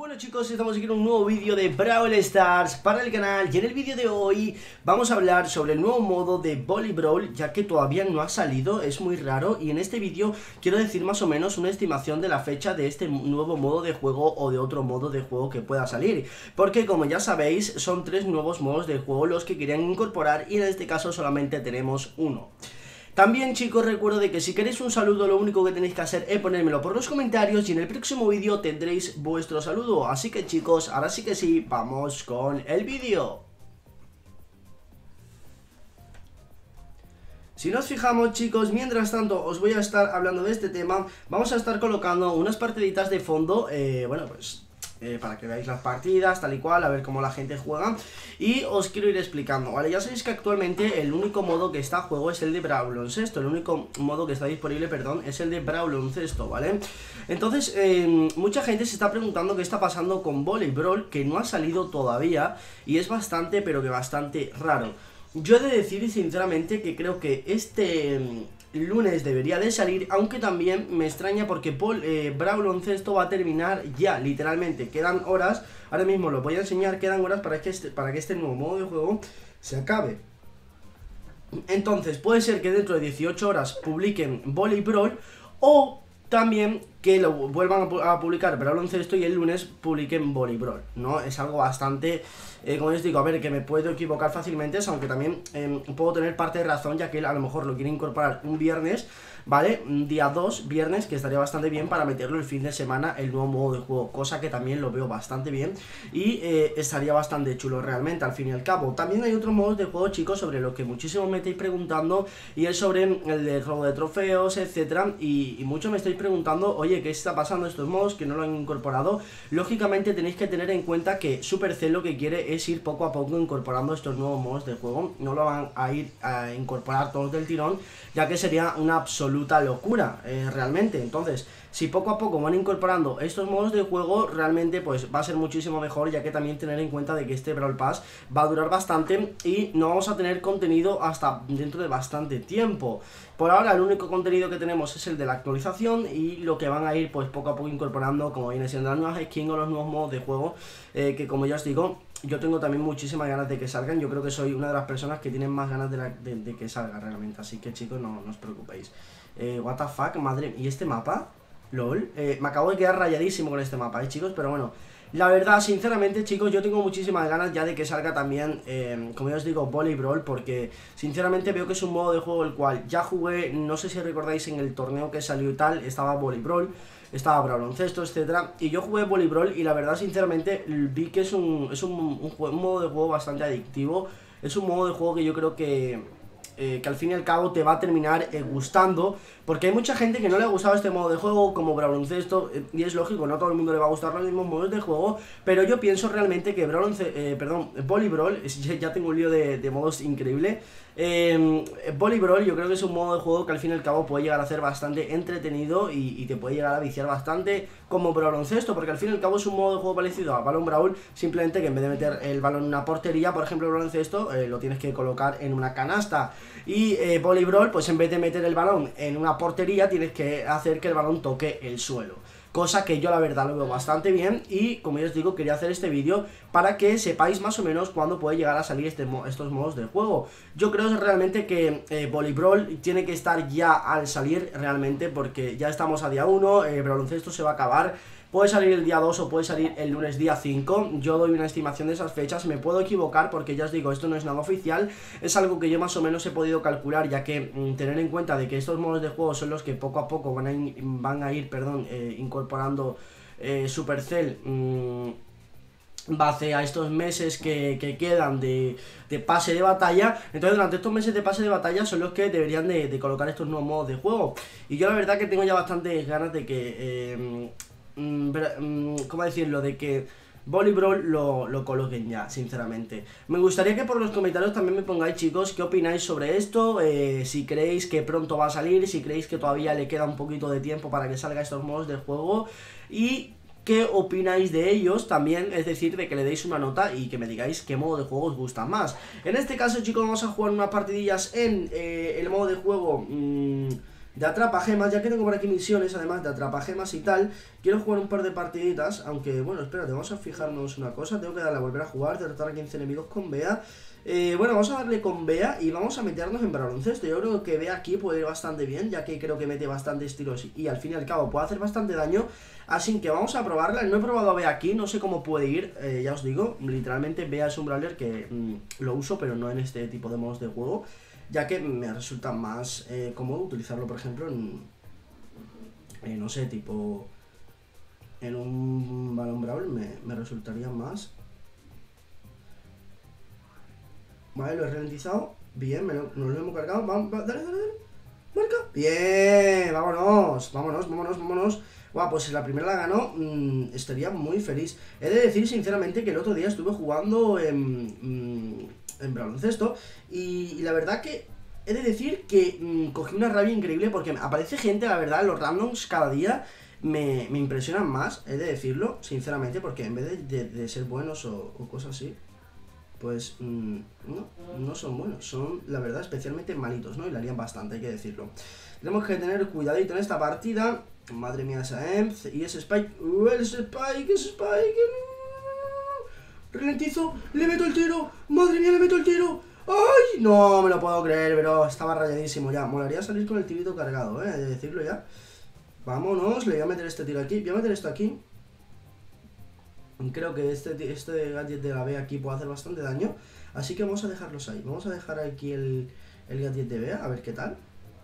Bueno chicos, estamos aquí en un nuevo vídeo de Brawl Stars para el canal. Y en el vídeo de hoy vamos a hablar sobre el nuevo modo de Bully Brawl, ya que todavía no ha salido, es muy raro. Y en este vídeo quiero decir más o menos una estimación de la fecha de este nuevo modo de juego o de otro modo de juego que pueda salir, porque como ya sabéis, son 3 nuevos modos de juego los que querían incorporar y en este caso solamente tenemos uno. También chicos, recuerdo de que si queréis un saludo lo único que tenéis que hacer es ponérmelo por los comentarios y en el próximo vídeo tendréis vuestro saludo. Así que chicos, ahora sí que sí, vamos con el vídeo. Si nos fijamos chicos, mientras tanto os voy a estar hablando de este tema. Vamos a estar colocando unas partiditas de fondo, bueno pues... para que veáis las partidas, tal y cual, a ver cómo la gente juega. Y os quiero ir explicando, ¿vale? Ya sabéis que actualmente el único modo que está a juego es el de Brawl Baloncesto. El único modo que está disponible, perdón, es el de Brawl Baloncesto, ¿vale? Entonces, mucha gente se está preguntando qué está pasando con Bully Brawl, que no ha salido todavía. Y es bastante, pero que bastante raro. Yo he de decir sinceramente que creo que este... lunes debería de salir, aunque también me extraña porque Brawl Baloncesto va a terminar ya, literalmente, quedan horas, ahora mismo lo voy a enseñar, quedan horas para que este nuevo modo de juego se acabe. Entonces puede ser que dentro de 18 horas publiquen Bully Brawl o también que lo vuelvan a publicar Brawl Baloncesto y el lunes publiquen Bully Brawl, ¿no? Es algo bastante, como les digo, a ver, que me puedo equivocar fácilmente, aunque también puedo tener parte de razón, ya que él a lo mejor lo quiere incorporar un viernes, ¿vale? Día 2, viernes, que estaría bastante bien para meterlo el fin de semana, el nuevo modo de juego, cosa que también lo veo bastante bien y estaría bastante chulo realmente, al fin y al cabo. También hay otros modos de juego, chicos, sobre lo que muchísimo me estáis preguntando, y es sobre el de robo de trofeos, etcétera, y mucho me estáis preguntando, oye, ¿qué está pasando estos modos que no lo han incorporado? Lógicamente tenéis que tener en cuenta que Supercell lo que quiere es ir poco a poco incorporando estos nuevos modos de juego, no lo van a ir a incorporar todos del tirón, ya que sería una absoluta locura, realmente. Entonces, si poco a poco van incorporando estos modos de juego, realmente pues va a ser muchísimo mejor, ya que también tener en cuenta de que este Brawl Pass va a durar bastante y no vamos a tener contenido hasta dentro de bastante tiempo. Por ahora el único contenido que tenemos es el de la actualización y lo que van a ir pues poco a poco incorporando, como viene siendo las nuevas skins o los nuevos modos de juego, que como ya os digo, yo tengo también muchísimas ganas de que salgan. Yo creo que soy una de las personas que tienen más ganas de que salga realmente, así que chicos, no os preocupéis. What the fuck, madre, ¿y este mapa? LOL, me acabo de quedar rayadísimo con este mapa, chicos, pero bueno, la verdad, sinceramente, chicos, yo tengo muchísimas ganas ya de que salga también, como ya os digo, Bully Brawl, porque sinceramente veo que es un modo de juego el cual ya jugué, no sé si recordáis en el torneo que salió y tal, estaba Bully Brawl, estaba Brawl Baloncesto, etcétera, y yo jugué Bully Brawl y la verdad, sinceramente, vi que es un modo de juego bastante adictivo, es un modo de juego que yo creo que al fin y al cabo te va a terminar gustando, porque hay mucha gente que no le ha gustado este modo de juego como Brawl Baloncesto, y es lógico, no a todo el mundo le va a gustar los mismos modos de juego, pero yo pienso realmente que Bully Brawl, ya tengo un lío de modos increíble. Bully Brawl yo creo que es un modo de juego que al fin y al cabo puede llegar a ser bastante entretenido y te puede llegar a viciar bastante como Brawl Baloncesto, porque al fin y al cabo es un modo de juego parecido a Balón Brawl, simplemente que en vez de meter el balón en una portería, por ejemplo Brawl Baloncesto, lo tienes que colocar en una canasta, y Bully Brawl, pues en vez de meter el balón en una portería, tienes que hacer que el balón toque el suelo. Cosa que yo la verdad lo veo bastante bien y como ya os digo, quería hacer este vídeo para que sepáis más o menos cuándo puede llegar a salir estos modos de juego. Yo creo realmente que Bully Brawl tiene que estar ya al salir realmente, porque ya estamos a día 1, Brawl Baloncesto se va a acabar. Puede salir el día 2 o puede salir el lunes día 5, yo doy una estimación de esas fechas, me puedo equivocar porque ya os digo, esto no es nada oficial, es algo que yo más o menos he podido calcular, ya que tener en cuenta de que estos modos de juego son los que poco a poco van a ir incorporando Supercell base a estos meses que quedan de pase de batalla. Entonces durante estos meses de pase de batalla son los que deberían de colocar estos nuevos modos de juego, y yo la verdad que tengo ya bastantes ganas de que ¿cómo decirlo? De que Bully Brawl lo coloquen ya, sinceramente. Me gustaría que por los comentarios también me pongáis, chicos, qué opináis sobre esto, si creéis que pronto va a salir, si creéis que todavía le queda un poquito de tiempo para que salga estos modos de juego, y qué opináis de ellos también, es decir, de que le deis una nota y que me digáis qué modo de juego os gusta más. En este caso, chicos, vamos a jugar unas partidillas en el modo de juego de atrapagemas, ya que tengo por aquí misiones, además de atrapagemas y tal. Quiero jugar un par de partiditas, aunque, bueno, espérate, vamos a fijarnos una cosa. Tengo que darle a volver a jugar, derrotar a 15 enemigos con Bea. Bueno, vamos a darle con Bea y vamos a meternos en baloncesto. Yo creo que Bea aquí puede ir bastante bien, ya que creo que mete bastantes tiros y al fin y al cabo puede hacer bastante daño. Así que vamos a probarla. No he probado a Bea aquí, no sé cómo puede ir, ya os digo. Literalmente Bea es un brawler que lo uso, pero no en este tipo de modos de juego, ya que me resulta más cómodo utilizarlo, por ejemplo, no sé, tipo en un balón brawl me resultaría más. Vale, lo he ralentizado. Bien, nos lo hemos cargado. Vamos, dale, dale, dale. Marca. Bien, vámonos, vámonos, vámonos, vámonos. Guau, pues si la primera la ganó, estaría muy feliz. He de decir sinceramente que el otro día estuve jugando en baloncesto y la verdad que he de decir que cogí una rabia increíble porque aparece gente, la verdad, los randoms cada día me impresionan más, he de decirlo, sinceramente, porque en vez de ser buenos o cosas así, pues no son buenos, son la verdad especialmente malitos, ¿no? Y la harían bastante, hay que decirlo. Tenemos que tener cuidadito en esta partida. Madre mía, esa Emz y ese Spike. Ese Spike, ese Spike. Ralentizo, le meto el tiro. Madre mía, le meto el tiro. ¡Ay! No me lo puedo creer, pero estaba rayadísimo ya. Molaría salir con el tirito cargado, hay de decirlo ya. Vámonos, le voy a meter este tiro aquí. Voy a meter esto aquí. Creo que este gadget de la B aquí puede hacer bastante daño. Así que vamos a dejarlos ahí. Vamos a dejar aquí el gadget de B, a ver qué tal.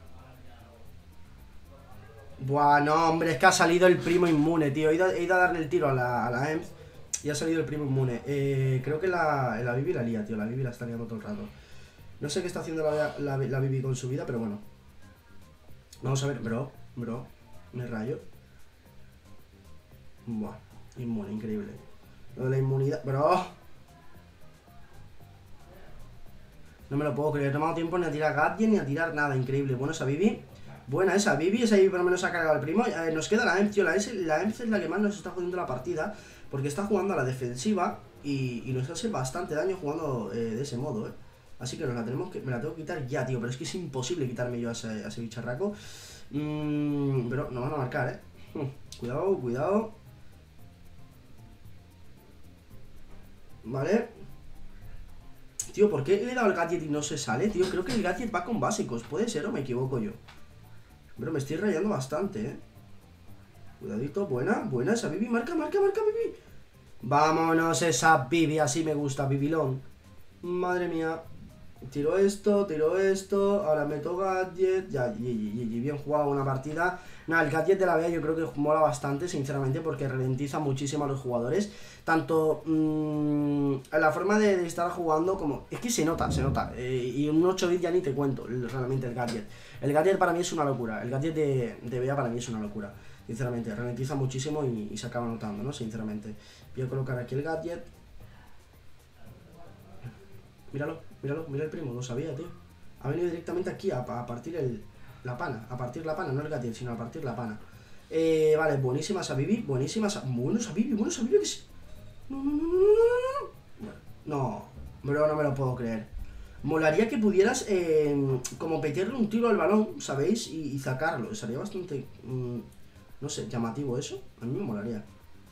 Buah, no, hombre, es que ha salido el primo inmune, tío. He ido a darle el tiro a la Emz y ha salido el primo inmune. Creo que la Bibi la lía, tío. La Bibi la está liando todo el rato. No sé qué está haciendo la Bibi con su vida, pero bueno. Vamos a ver, bro, me rayo. Buah, inmune, increíble. Lo de la inmunidad, bro. No me lo puedo creer, no me ha dado tiempo ni a tirar gadget ni a tirar nada, increíble. Bueno, esa Bibi. Buena esa Bibi por lo menos ha cargado el primo. Nos queda la Emz, tío. La Emz es la que más nos está jodiendo la partida, porque está jugando a la defensiva y nos hace bastante daño jugando de ese modo, Así que me la tengo que quitar ya, tío. Pero es que es imposible quitarme yo a ese bicharraco. Pero nos van a marcar, Cuidado, cuidado. Vale. Tío, ¿por qué le he dado el gadget y no se sale, tío? Creo que el gadget va con básicos. ¿Puede ser o me equivoco yo? Pero me estoy rayando bastante, Cuidadito, buena esa Bibi. Marca, Bibi. Vámonos esa Bibi, así me gusta, Bibilón. Madre mía. Tiro esto, ahora meto gadget. Ya, bien jugado una partida. Nada, el gadget de la Bea yo creo que mola bastante, sinceramente, porque ralentiza muchísimo a los jugadores. Tanto la forma de estar jugando como... Es que se nota. Y un 8 bit ya ni te cuento, realmente el gadget. El gadget para mí es una locura. El gadget de Bea para mí es una locura. Sinceramente, ralentiza muchísimo y se acaba notando, ¿no? Sinceramente. Voy a colocar aquí el gadget. Míralo, mira el primo, no sabía, tío. Ha venido directamente aquí a partir la pana. A partir la pana, no el gadget, sino a partir la pana. Vale, buenísima esa Bibi, buenísima esa... Bueno esa Bibi, que sí. No, bro, no me lo puedo creer. Molaría que pudieras como meterle un tiro al balón, ¿sabéis? Y sacarlo, sería bastante... no sé, llamativo eso. A mí me molaría.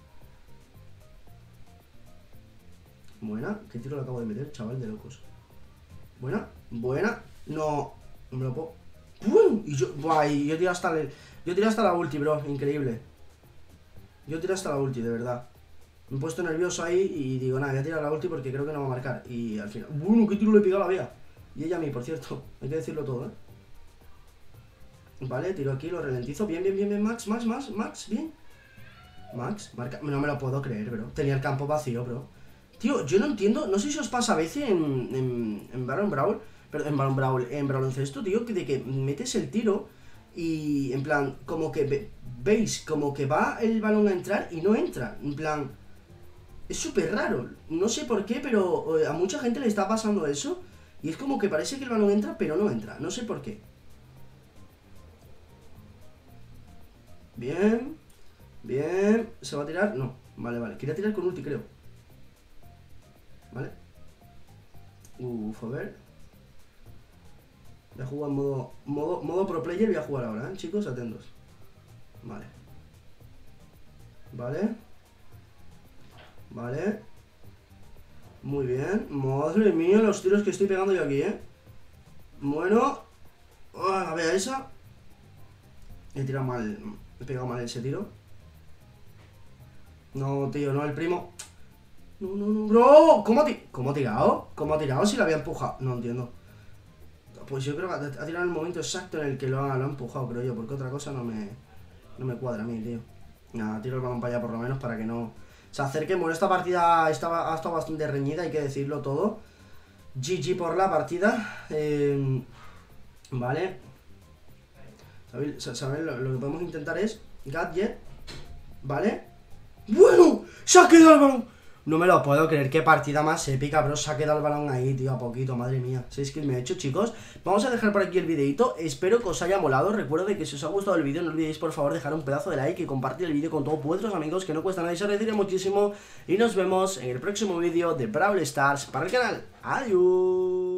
Buena, ¿qué tiro le acabo de meter, chaval de locos? Buena, no me lo puedo... ¡Pum! Y yo, buah, yo tiré hasta la ulti, bro, increíble. Yo tiré hasta la ulti, de verdad. Me he puesto nervioso ahí y digo, nada, voy a tirar la ulti porque creo que no va a marcar. Y al final, bueno, ¿qué tiro le he pegado a la Bea? Y ella a mí, por cierto, hay que decirlo todo, Vale, tiro aquí, lo ralentizo, bien, Max, bien. Max, marca, no me lo puedo creer, bro. Tenía el campo vacío, bro. Tío, yo no entiendo, no sé si os pasa a veces en Baron Brawl, pero en baloncesto, tío, de que metes el tiro y en plan, como que veis como que va el balón a entrar y no entra, en plan, es súper raro, no sé por qué, pero a mucha gente le está pasando eso y es como que parece que el balón entra, pero no entra, no sé por qué. Bien, ¿se va a tirar? No, vale, quería tirar con ulti, creo. ¿Vale? A ver. Voy a jugar en modo pro player. Voy a jugar ahora, chicos, atentos. Vale. Vale. Vale. Muy bien. Madre mía, los tiros que estoy pegando yo aquí, Bueno. A ver, esa. He tirado mal. He pegado mal ese tiro. No, tío, no, el primo. No, no, no, bro. ¿Cómo ha tirado? ¿Cómo ha tirado si la había empujado? No entiendo. Pues yo creo que ha tirado en el momento exacto en el que lo ha empujado, creo yo. Porque otra cosa no me cuadra a mí, tío. Nada, tiro el balón para allá por lo menos para que no se acerque. Bueno, esta partida ha estado bastante reñida, hay que decirlo todo. GG por la partida. Vale. ¿Sabéis? Lo que podemos intentar es Gadget. ¿Vale? ¡Bueno! ¡Se ha quedado el balón! No me lo puedo creer, qué partida más épica, bro. Se ha quedado el balón ahí, tío, a poquito, madre mía. 6 kills me he hecho, chicos. Vamos a dejar por aquí el videito. Espero que os haya molado. Recuerdo que si os ha gustado el vídeo, no olvidéis, por favor, dejar un pedazo de like y compartir el vídeo con todos vuestros amigos, que no cuesta nada y se agradecería muchísimo. Y nos vemos en el próximo vídeo de Brawl Stars para el canal. ¡Adiós!